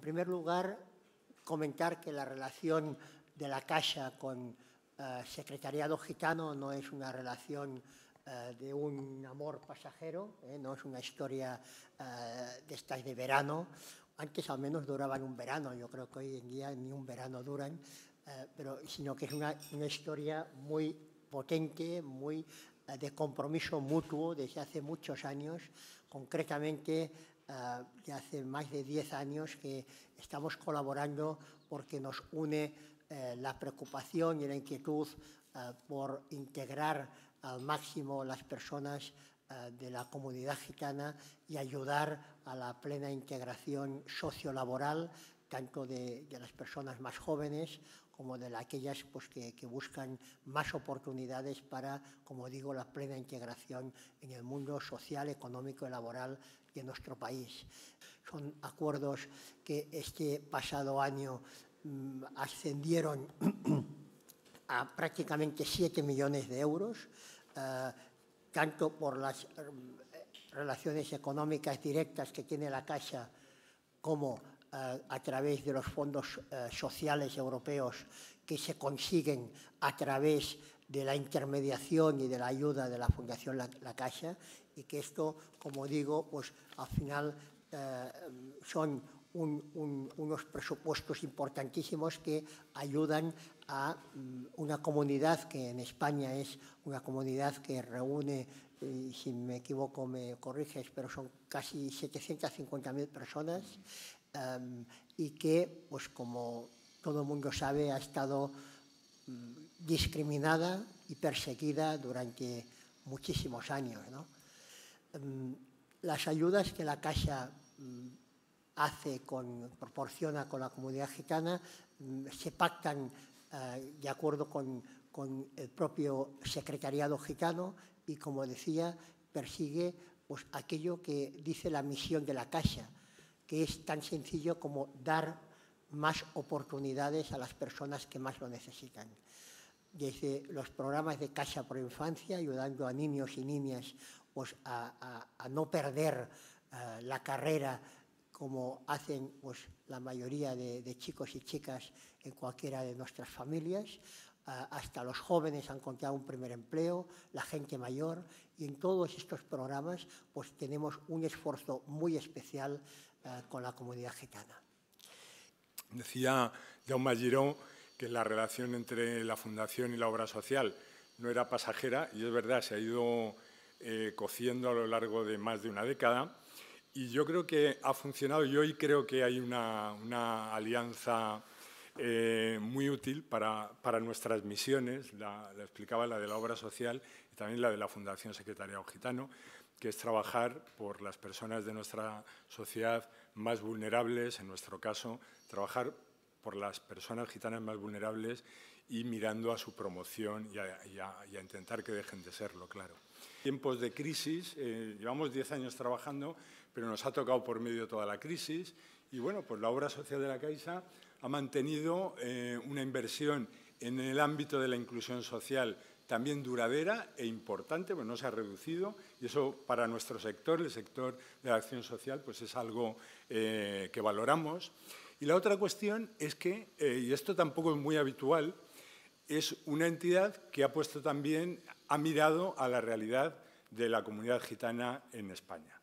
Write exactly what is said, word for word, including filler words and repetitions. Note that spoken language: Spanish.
primer lugar, comentar que la relación de la Caixa con eh, Secretariado Gitano no es una relación eh, de un amor pasajero, eh, no es una historia eh, de estas de verano. Antes al menos duraban un verano, yo creo que hoy en día ni un verano duran, eh, pero, sino que es una, una historia muy potente, muy eh, de compromiso mutuo desde hace muchos años, concretamente Uh, de hace más de diez años que estamos colaborando porque nos une uh, la preocupación y la inquietud uh, por integrar al máximo las personas uh, de la comunidad gitana y ayudar a la plena integración sociolaboral tanto de, de las personas más jóvenes como de aquellas pues, que, que buscan más oportunidades para, como digo, la plena integración en el mundo social, económico y laboral de nuestro país. Son acuerdos que este pasado año mmm, ascendieron a prácticamente siete millones de euros, eh, tanto por las eh, relaciones económicas directas que tiene la Caixa como eh, a través de los fondos eh, sociales europeos que se consiguen a través de la intermediación y de la ayuda de la Fundación La, la Caixa, y que esto, como digo, pues al final eh, son un, un, unos presupuestos importantísimos que ayudan a um, una comunidad que en España es una comunidad que reúne, y si me equivoco me corriges, pero son casi setecientas cincuenta mil personas, um, y que, pues como todo el mundo sabe, ha estado um, discriminada y perseguida durante muchísimos años, ¿no? Um, las ayudas que la Caixa um, hace, con, proporciona con la comunidad gitana, um, se pactan uh, de acuerdo con, con el propio secretariado gitano y, como decía, persigue pues, aquello que dice la misión de la Caixa, que es tan sencillo como dar más oportunidades a las personas que más lo necesitan. Desde los programas de Caixa por Infancia, ayudando a niños y niñas pues, a, a, a no perder uh, la carrera como hacen pues, la mayoría de, de chicos y chicas en cualquiera de nuestras familias, uh, hasta los jóvenes han encontrado un primer empleo, la gente mayor, y en todos estos programas pues, tenemos un esfuerzo muy especial uh, con la comunidad gitana. Decía Jaume Giró que la relación entre la Fundación y la obra social no era pasajera, y es verdad, se ha ido eh, cociendo a lo largo de más de una década, y yo creo que ha funcionado, y hoy creo que hay una, una alianza eh, muy útil para, para nuestras misiones, la, la explicaba la de la obra social y también la de la Fundación Secretariado Gitano, que es trabajar por las personas de nuestra sociedad más vulnerables, en nuestro caso, trabajar por las personas gitanas más vulnerables y mirando a su promoción y a, y a, y a intentar que dejen de serlo, claro. Tiempos de crisis, eh, llevamos diez años trabajando, pero nos ha tocado por medio toda la crisis y, bueno, pues la obra social de la Caixa ha mantenido eh, una inversión en el ámbito de la inclusión social también duradera e importante, pues no se ha reducido, y eso para nuestro sector, el sector de la acción social, pues es algo eh, que valoramos. Y la otra cuestión es que, eh, y esto tampoco es muy habitual, es una entidad que ha puesto también, ha mirado a la realidad de la comunidad gitana en España.